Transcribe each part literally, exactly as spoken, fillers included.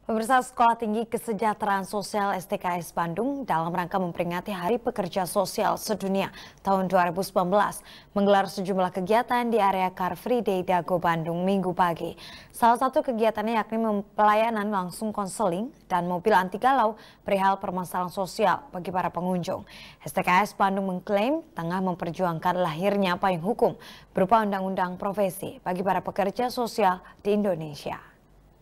Pemirsa, Sekolah Tinggi Kesejahteraan Sosial S T K S Bandung dalam rangka memperingati Hari Pekerja Sosial Sedunia tahun dua ribu sembilan belas menggelar sejumlah kegiatan di area Car Free Day Dago Bandung Minggu pagi. Salah satu kegiatannya yakni pelayanan langsung konseling dan mobil anti galau perihal permasalahan sosial bagi para pengunjung. S T K S Bandung mengklaim tengah memperjuangkan lahirnya payung hukum berupa undang-undang profesi bagi para pekerja sosial di Indonesia.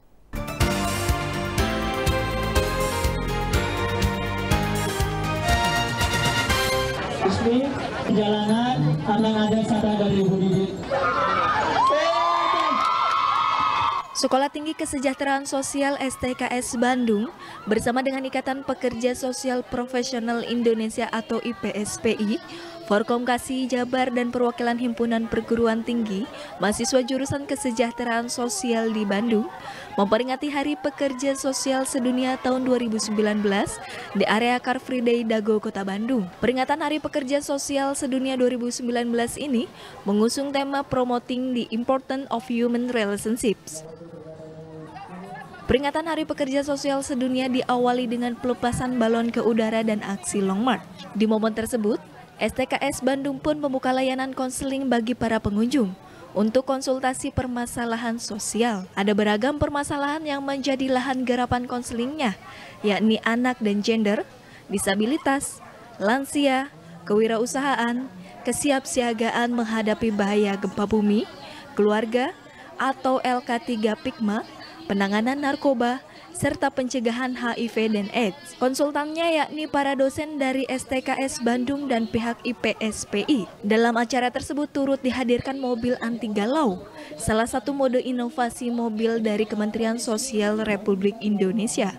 Resmi perjalanan akan ada kata dari Ibu Didit. Sekolah Tinggi Kesejahteraan Sosial S T K S Bandung bersama dengan Ikatan Pekerja Sosial Profesional Indonesia atau I P S P I, Forkomkasi Jabar dan perwakilan Himpunan Perguruan Tinggi mahasiswa jurusan Kesejahteraan Sosial di Bandung memperingati Hari Pekerja Sosial Sedunia tahun dua ribu sembilan belas di area Car Free Day Dago, Kota Bandung. Peringatan Hari Pekerja Sosial Sedunia dua ribu sembilan belas ini mengusung tema Promoting the Importance of Human Relationships. Peringatan Hari Pekerja Sosial Sedunia diawali dengan pelepasan balon ke udara dan aksi Long March. Di momen tersebut, S T K S Bandung pun membuka layanan konseling bagi para pengunjung untuk konsultasi permasalahan sosial. Ada beragam permasalahan yang menjadi lahan garapan konselingnya, yakni anak dan gender, disabilitas, lansia, kewirausahaan, kesiapsiagaan menghadapi bahaya gempa bumi, keluarga atau L K tiga Pigma, penanganan narkoba, serta pencegahan H I V dan AIDS. Konsultannya yakni para dosen dari S T K S Bandung dan pihak I P S P I. Dalam acara tersebut turut dihadirkan mobil anti galau, salah satu mode inovasi mobil dari Kementerian Sosial Republik Indonesia.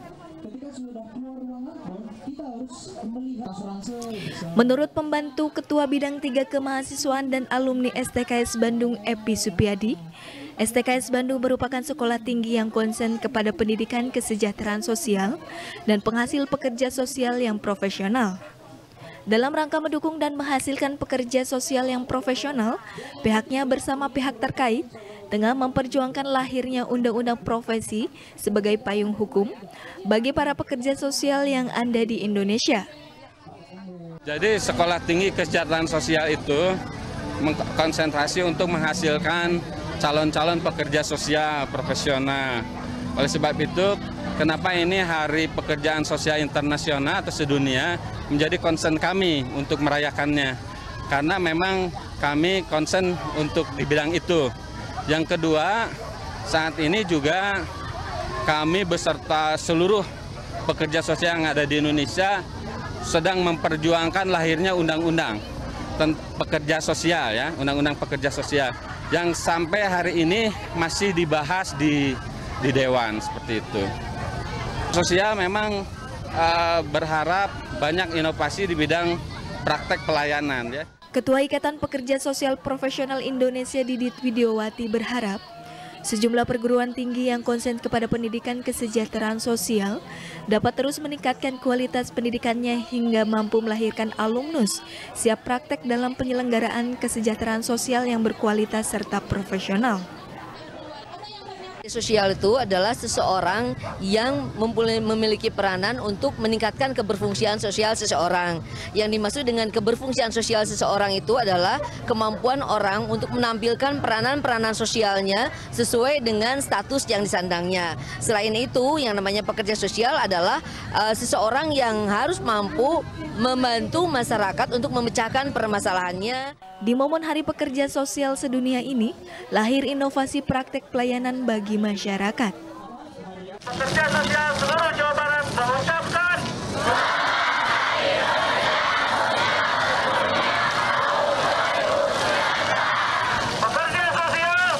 Menurut pembantu Ketua Bidang tiga Kemahasiswaan dan Alumni S T K S Bandung Epi Supiadi, S T K S Bandung merupakan sekolah tinggi yang konsen kepada pendidikan kesejahteraan sosial dan penghasil pekerja sosial yang profesional. Dalam rangka mendukung dan menghasilkan pekerja sosial yang profesional, pihaknya bersama pihak terkait tengah memperjuangkan lahirnya undang-undang profesi sebagai payung hukum bagi para pekerja sosial yang ada di Indonesia. Jadi Sekolah Tinggi Kesejahteraan Sosial itu mengkonsentrasi untuk menghasilkan calon-calon pekerja sosial profesional. Oleh sebab itu, kenapa ini Hari Pekerjaan Sosial Internasional atau sedunia menjadi concern kami untuk merayakannya. Karena memang kami concern untuk di bidang itu. Yang kedua, saat ini juga kami beserta seluruh pekerja sosial yang ada di Indonesia sedang memperjuangkan lahirnya undang-undang pekerja sosial, ya, undang-undang pekerja sosial yang sampai hari ini masih dibahas di di Dewan seperti itu. Sosial memang uh, berharap banyak inovasi di bidang praktek pelayanan, ya. Ketua Ikatan Pekerja Sosial Profesional Indonesia Didit Widiowati berharap sejumlah perguruan tinggi yang konsen kepada pendidikan kesejahteraan sosial dapat terus meningkatkan kualitas pendidikannya hingga mampu melahirkan alumnus siap praktek dalam penyelenggaraan kesejahteraan sosial yang berkualitas serta profesional. Sosial itu adalah seseorang yang memiliki peranan untuk meningkatkan keberfungsian sosial seseorang. Yang dimaksud dengan keberfungsian sosial seseorang itu adalah kemampuan orang untuk menampilkan peranan-peranan sosialnya sesuai dengan status yang disandangnya. Selain itu, yang namanya pekerja sosial adalah uh, seseorang yang harus mampu membantu masyarakat untuk memecahkan permasalahannya. Di momen Hari Pekerja Sosial Sedunia ini, lahir inovasi praktek pelayanan bagi masyarakat. Pekerja sosial seluruh Jawa Barat mengucapkan pekerja sosial.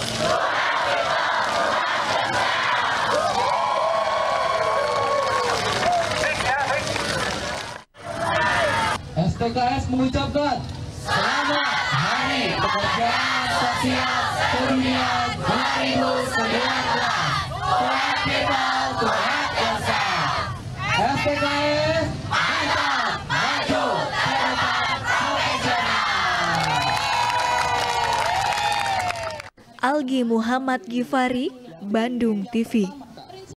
S T K S mengucapkan selamat Hari Pekerjaan Sosial Sedunia dua ribu sembilan belas. Tuhan kita, Tuhan Esa. S T K S mantap, maju, depan, profesional. Algi Muhammad Gifari, Bandung T V.